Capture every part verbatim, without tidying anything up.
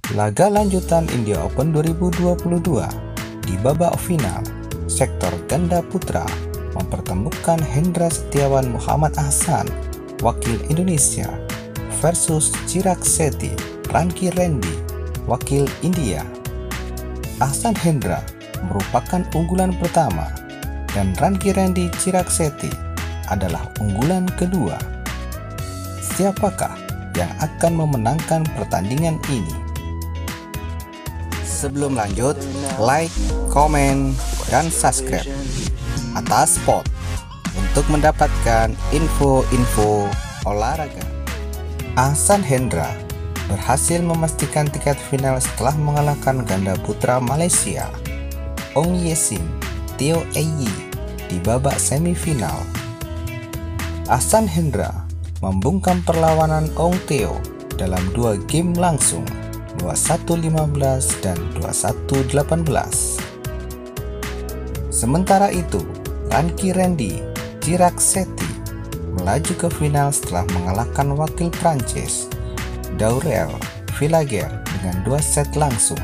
Laga lanjutan India Open dua ribu dua puluh dua di babak final sektor ganda putra mempertemukan Hendra Setiawan Muhammad Ahsan, wakil Indonesia, versus Chirag Shetty Ranki Reddy, wakil India. Ahsan Hendra merupakan unggulan pertama dan Ranki Reddy Chirag Shetty adalah unggulan kedua. Siapakah yang akan memenangkan pertandingan ini? Sebelum lanjut, like, komen, dan subscribe atas spot untuk mendapatkan info-info olahraga. Ahsan Hendra berhasil memastikan tiket final setelah mengalahkan ganda putra Malaysia Ong Ye Sim Teo Ayi di babak semifinal. Ahsan Hendra membungkam perlawanan Ong Teo dalam dua game langsung, dua puluh satu lima belas dan dua puluh satu delapan belas. Sementara itu, Ranki Reddy Chirag Shetty melaju ke final setelah mengalahkan wakil Prancis Daurel Villager dengan dua set langsung.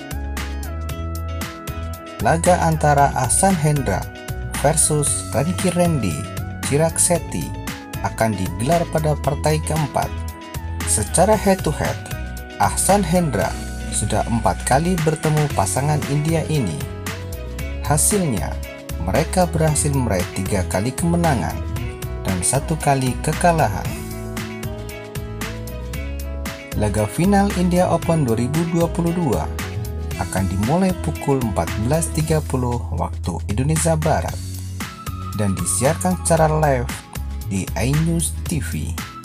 Laga antara Ahsan Hendra versus Ranki Reddy Chirag Shetty akan digelar pada partai keempat. Secara head to head, Ahsan Hendra sudah empat kali bertemu pasangan India ini. Hasilnya, mereka berhasil meraih tiga kali kemenangan dan satu kali kekalahan. Laga final India Open dua ribu dua puluh dua akan dimulai pukul empat belas tiga puluh waktu Indonesia Barat dan disiarkan secara live di iNews T V.